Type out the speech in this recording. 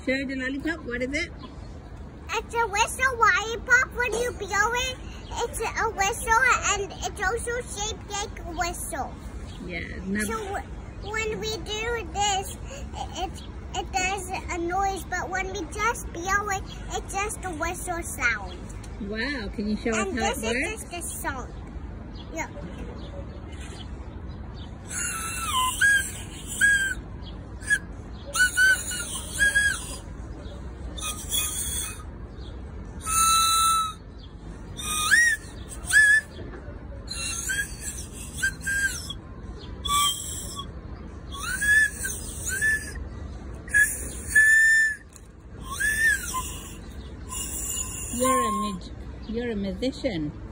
Show the lollipop. What is it? It's a whistle lollipop. When you blow it, it's a whistle, and it's also shaped like a whistle. Yeah. So when we do this, it does a noise, but when we just blow it, it's just a whistle sound. Wow. Can you show us how it works? And this is just the song. Yeah. You're a musician.